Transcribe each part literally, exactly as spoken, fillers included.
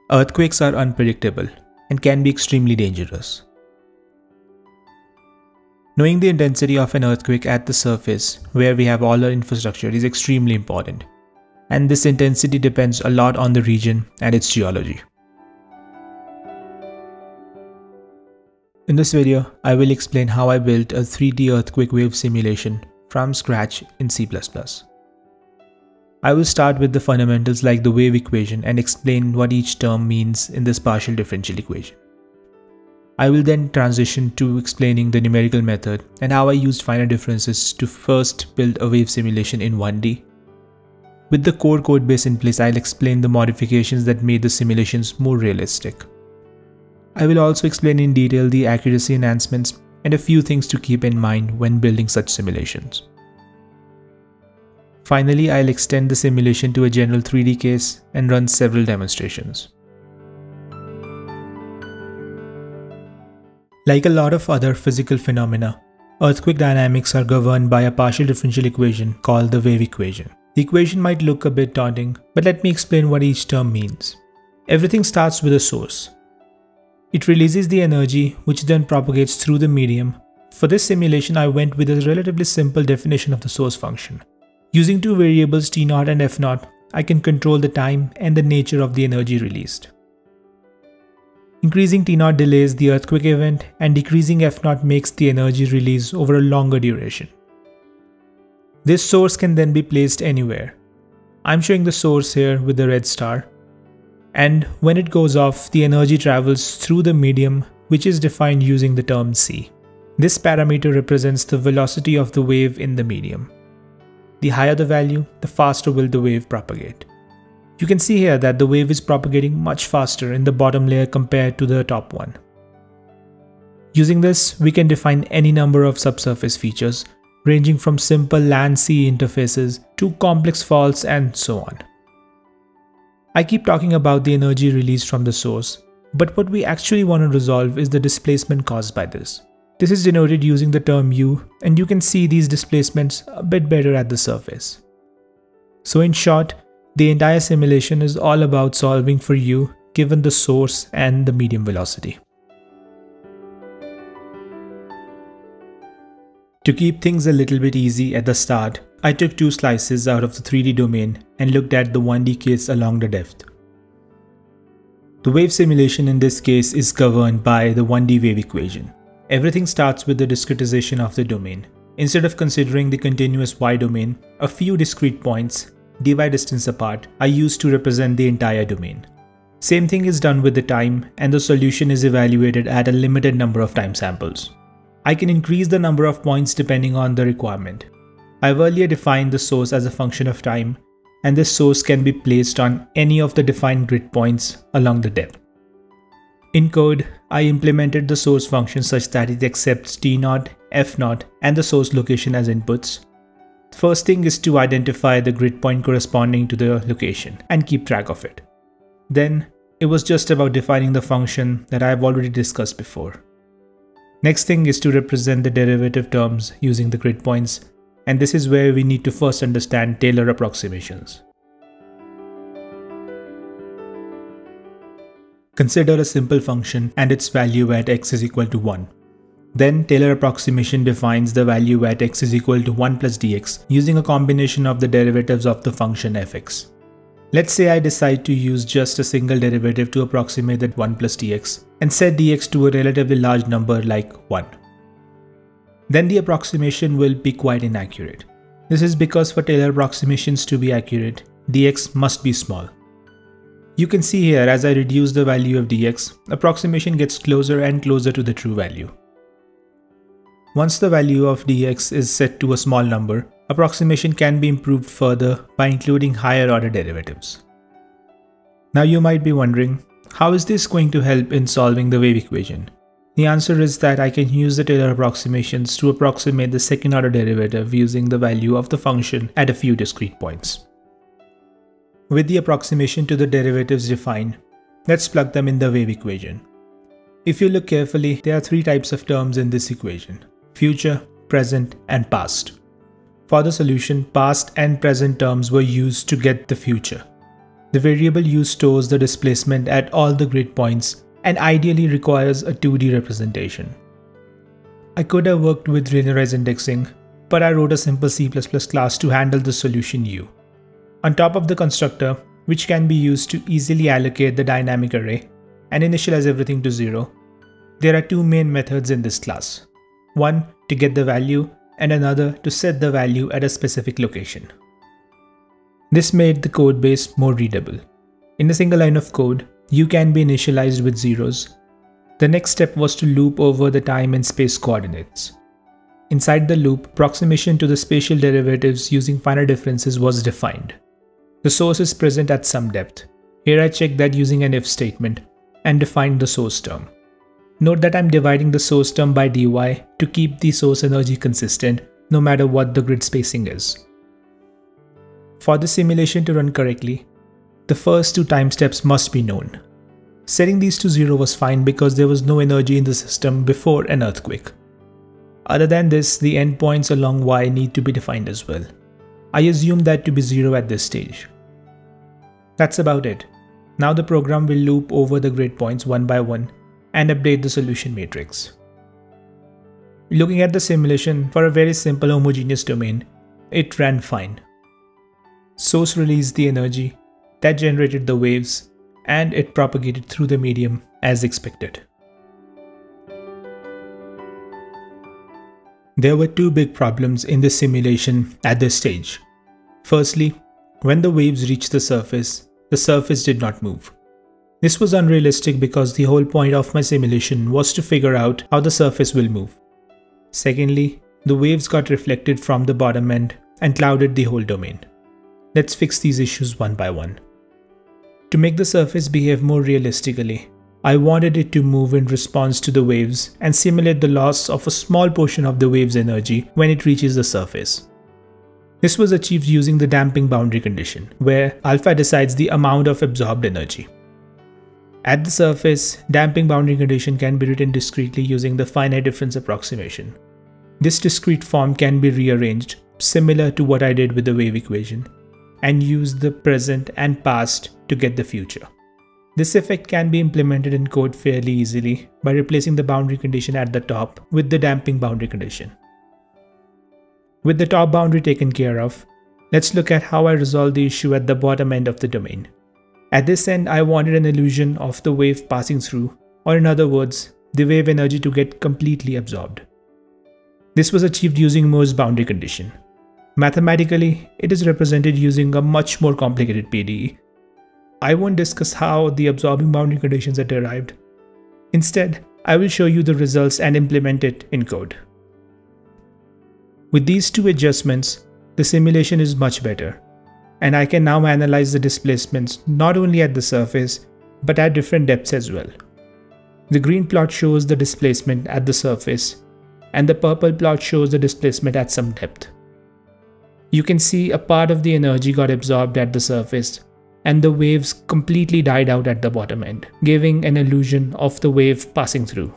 Earthquakes are unpredictable and can be extremely dangerous. Knowing the intensity of an earthquake at the surface, where we have all our infrastructure, is extremely important, and this intensity depends a lot on the region and its geology. In this video, I will explain how I built a three D earthquake wave simulation from scratch in C plus plus. I will start with the fundamentals like the wave equation and explain what each term means in this partial differential equation. I will then transition to explaining the numerical method and how I used finite differences to first build a wave simulation in one D. With the core code base in place, I'll explain the modifications that made the simulations more realistic. I will also explain in detail the accuracy enhancements and a few things to keep in mind when building such simulations. Finally, I'll extend the simulation to a general three D case and run several demonstrations. Like a lot of other physical phenomena, earthquake dynamics are governed by a partial differential equation called the wave equation. The equation might look a bit daunting, but let me explain what each term means. Everything starts with a source. It releases the energy, which then propagates through the medium. For this simulation, I went with a relatively simple definition of the source function. Using two variables T zero and F zero, I can control the time and the nature of the energy released. Increasing T zero delays the earthquake event, and decreasing F zero makes the energy release over a longer duration. This source can then be placed anywhere. I'm showing the source here with the red star. And when it goes off, the energy travels through the medium, which is defined using the term c. This parameter represents the velocity of the wave in the medium. The higher the value, the faster will the wave propagate. You can see here that the wave is propagating much faster in the bottom layer compared to the top one. Using this, we can define any number of subsurface features, ranging from simple land-sea interfaces to complex faults and so on. I keep talking about the energy released from the source, but what we actually want to resolve is the displacement caused by this. This is denoted using the term u, and you can see these displacements a bit better at the surface. So in short, the entire simulation is all about solving for u given the source and the medium velocity. To keep things a little bit easy at the start, I took two slices out of the three D domain and looked at the one D case along the depth. The wave simulation in this case is governed by the one D wave equation. Everything starts with the discretization of the domain. Instead of considering the continuous y domain, a few discrete points, dy distance apart, are used to represent the entire domain. Same thing is done with the time, and the solution is evaluated at a limited number of time samples. I can increase the number of points depending on the requirement. I've earlier defined the source as a function of time, and this source can be placed on any of the defined grid points along the depth. In code, I implemented the source function such that it accepts T zero, F zero, and the source location as inputs. The first thing is to identify the grid point corresponding to the location and keep track of it. Then, it was just about defining the function that I have already discussed before. Next thing is to represent the derivative terms using the grid points, and this is where we need to first understand Taylor approximations. Consider a simple function and its value at x is equal to one. Then Taylor approximation defines the value at x is equal to one plus dx using a combination of the derivatives of the function fx. Let's say I decide to use just a single derivative to approximate that one plus dx and set dx to a relatively large number like one. Then the approximation will be quite inaccurate. This is because for Taylor approximations to be accurate, dx must be small. You can see here as I reduce the value of dx, approximation gets closer and closer to the true value. Once the value of dx is set to a small number, approximation can be improved further by including higher order derivatives. Now you might be wondering, how is this going to help in solving the wave equation? The answer is that I can use the Taylor approximations to approximate the second order derivative using the value of the function at a few discrete points. With the approximation to the derivatives defined, let's plug them in the wave equation. If you look carefully, there are three types of terms in this equation: future, present, and past. For the solution, past and present terms were used to get the future. The variable u stores the displacement at all the grid points and ideally requires a two D representation. I could have worked with linearized indexing, but I wrote a simple C plus plus class to handle the solution u. On top of the constructor, which can be used to easily allocate the dynamic array and initialize everything to zero, there are two main methods in this class. One to get the value and another to set the value at a specific location. This made the codebase more readable. In a single line of code, u can be initialized with zeros. The next step was to loop over the time and space coordinates. Inside the loop, approximation to the spatial derivatives using finite differences was defined. The source is present at some depth. Here I checked that using an if statement and defined the source term. Note that I'm dividing the source term by dy to keep the source energy consistent no matter what the grid spacing is. For the simulation to run correctly, the first two time steps must be known. Setting these to zero was fine because there was no energy in the system before an earthquake. Other than this, the endpoints along y need to be defined as well. I assume that to be zero at this stage. That's about it. Now the program will loop over the grid points one by one and update the solution matrix. Looking at the simulation for a very simple homogeneous domain, it ran fine. Source released the energy that generated the waves and it propagated through the medium as expected. There were two big problems in this simulation at this stage. Firstly, when the waves reached the surface, the surface did not move. This was unrealistic because the whole point of my simulation was to figure out how the surface will move. Secondly, the waves got reflected from the bottom end and clouded the whole domain. Let's fix these issues one by one. To make the surface behave more realistically, I wanted it to move in response to the waves and simulate the loss of a small portion of the wave's energy when it reaches the surface. This was achieved using the damping boundary condition, where alpha decides the amount of absorbed energy. At the surface, damping boundary condition can be written discretely using the finite difference approximation. This discrete form can be rearranged, similar to what I did with the wave equation, and use the present and past to get the future. This effect can be implemented in code fairly easily by replacing the boundary condition at the top with the damping boundary condition. With the top boundary taken care of, let's look at how I resolve the issue at the bottom end of the domain. At this end, I wanted an illusion of the wave passing through, or in other words, the wave energy to get completely absorbed. This was achieved using Moore's boundary condition. Mathematically, it is represented using a much more complicated P D E. I won't discuss how the absorbing boundary conditions are derived. Instead, I will show you the results and implement it in code. With these two adjustments, the simulation is much better, and I can now analyze the displacements not only at the surface, but at different depths as well. The green plot shows the displacement at the surface, and the purple plot shows the displacement at some depth. You can see a part of the energy got absorbed at the surface, and the waves completely died out at the bottom end, giving an illusion of the wave passing through.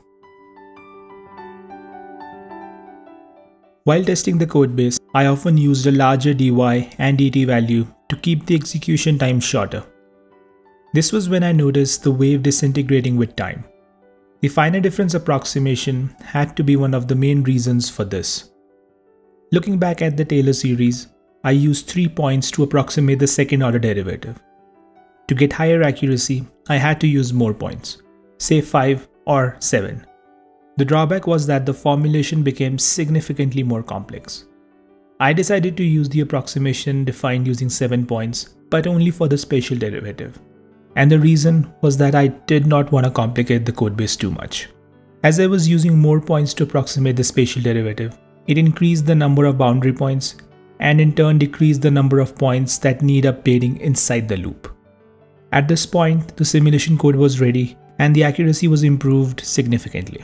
While testing the codebase, I often used a larger dy and dt value to keep the execution time shorter. This was when I noticed the wave disintegrating with time. The finite difference approximation had to be one of the main reasons for this. Looking back at the Taylor series, I used three points to approximate the second order derivative. To get higher accuracy, I had to use more points, say five or seven. The drawback was that the formulation became significantly more complex. I decided to use the approximation defined using seven points, but only for the spatial derivative. And the reason was that I did not want to complicate the codebase too much. As I was using more points to approximate the spatial derivative, it increased the number of boundary points and in turn decreased the number of points that need updating inside the loop. At this point, the simulation code was ready and the accuracy was improved significantly.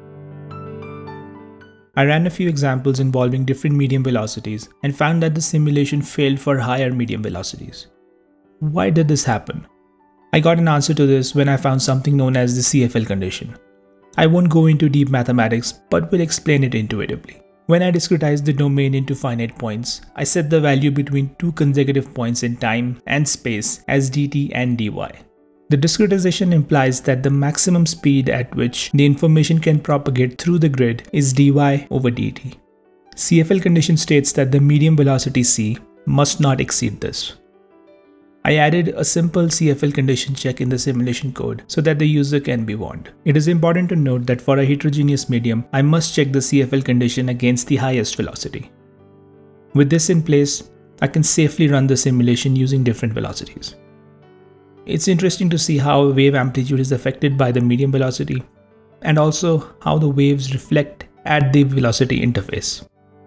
I ran a few examples involving different medium velocities and found that the simulation failed for higher medium velocities. Why did this happen? I got an answer to this when I found something known as the C F L condition. I won't go into deep mathematics, but will explain it intuitively. When I discretize the domain into finite points, I set the value between two consecutive points in time and space as dt and dy. The discretization implies that the maximum speed at which the information can propagate through the grid is dy over dt. C F L condition states that the medium velocity c must not exceed this. I added a simple C F L condition check in the simulation code so that the user can be warned. It is important to note that for a heterogeneous medium, I must check the C F L condition against the highest velocity. With this in place, I can safely run the simulation using different velocities. It's interesting to see how wave amplitude is affected by the medium velocity, and also how the waves reflect at the velocity interface.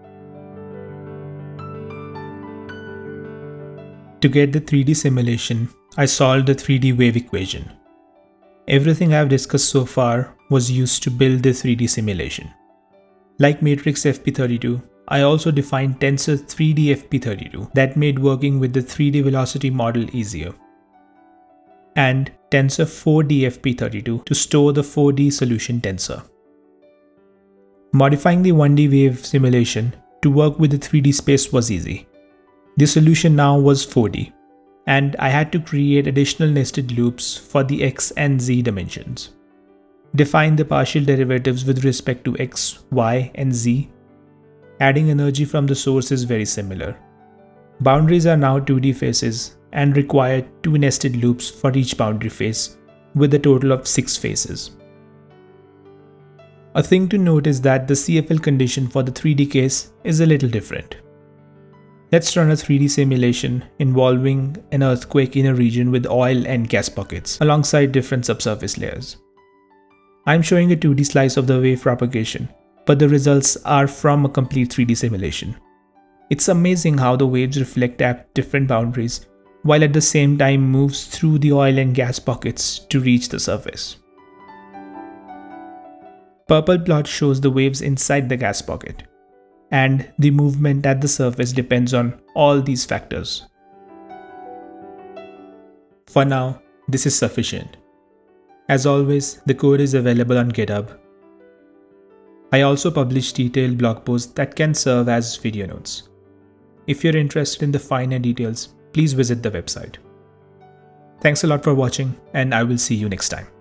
To get the three D simulation, I solved the three D wave equation. Everything I have discussed so far was used to build the three D simulation. Like matrix F P thirty-two, I also defined tensor three D F P thirty-two that made working with the three D velocity model easier, and tensor four D F P thirty-two to store the four D solution tensor. Modifying the one D wave simulation to work with the three D space was easy. The solution now was four D, and I had to create additional nested loops for the x and z dimensions. Define the partial derivatives with respect to x, y, and z. Adding energy from the source is very similar. Boundaries are now two D faces and require two nested loops for each boundary face, with a total of six faces. A thing to note is that the C F L condition for the three D case is a little different. Let's run a three D simulation involving an earthquake in a region with oil and gas pockets alongside different subsurface layers. I'm showing a two D slice of the wave propagation, but the results are from a complete three D simulation. It's amazing how the waves reflect at different boundaries, while at the same time moves through the oil and gas pockets to reach the surface. Purple plot shows the waves inside the gas pocket, and the movement at the surface depends on all these factors. For now, this is sufficient. As always, the code is available on GitHub. I also publish detailed blog posts that can serve as video notes. If you're interested in the finer details, please visit the website. Thanks a lot for watching, and I will see you next time.